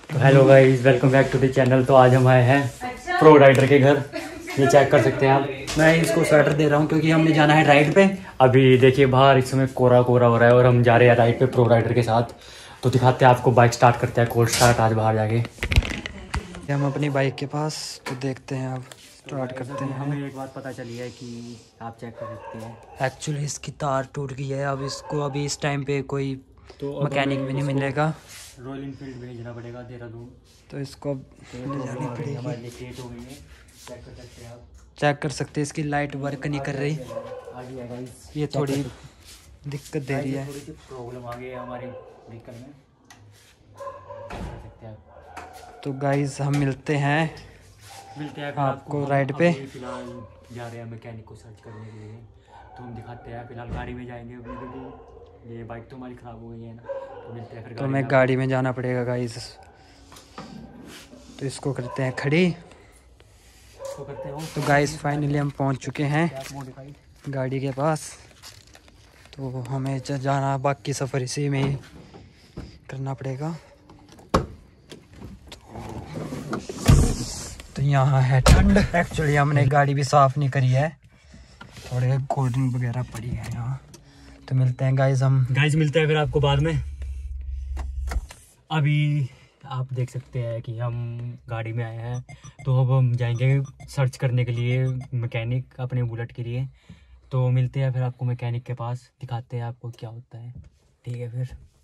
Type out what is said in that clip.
तो hello guys, welcome back to the channel. तो आज हम आए हैं प्रो राइडर के घर। ये चेक कर सकते हैं आप। मैं इसको स्वेटर दे रहा हूँ क्योंकि हमने जाना है राइड पे। अभी देखिए बाहर इस समय कोरा कोरा हो रहा है और हम जा रहे हैं राइड पे प्रो राइडर के साथ। तो दिखाते हैं आपको। बाइक स्टार्ट करते हैं, कोल्ड स्टार्ट आज बाहर जाके। हम अपनी बाइक के पास तो देखते हैं, अब स्टार्ट करते हैं। हमें एक बात पता चली है कि आप चेक कर सकते हैं, एक्चुअली इसकी तार टूट गई है। अब इसको अभी इस टाइम पे कोई तो मैकेनिक भी नहीं मिलेगा, रॉयल इनफील्ड भेजना पड़ेगा देहरादून। तो इसको अब ले जानी हमारे पड़ेगी। लिए लेट हो गई है। चेक कर सकते हैं आप। चेक कर सकते हैं, इसकी लाइट वर्क नहीं कर रही। आगे है गाइस, ये थोड़ी दिक्कत दे रही है। थोड़ी सी प्रॉब्लम आ गई है हमारी व्हीकल में। कर सकते हैं आप। तो गाइस हम मिलते हैं फिर आपको हम राइड पे। अभी फिलहाल जा रहे हैं मैकेनिक को सर्च करने के लिए। तो हम दिखाते हैं फिलहाल गाड़ी में जाएंगे अपनी, क्योंकि ये बाइक तो हमारी ख़राब हो गई है ना। तो मिलते हैं फिर तो गाड़ी हमें में। गाड़ी में जाना पड़ेगा गाइस। तो इसको करते हैं खड़ी। तो करते हो। तो गाइस फाइनली हम पहुंच चुके हैं गाड़ी के पास। तो हमें जाना, बाकी सफ़र इसी में ही करना पड़ेगा। तो यहाँ है ठंड। एक्चुअली हमने गाड़ी भी साफ़ नहीं करी है, थोड़े कोल्ड वगैरह पड़ी है यहाँ। तो मिलते हैं गाइस, हम मिलते हैं फिर आपको बाद में। अभी आप देख सकते हैं कि हम गाड़ी में आए हैं। तो अब हम जाएंगे सर्च करने के लिए मैकेनिक अपने बुलेट के लिए। तो मिलते हैं फिर आपको मैकेनिक के पास, दिखाते हैं आपको क्या होता है। ठीक है फिर।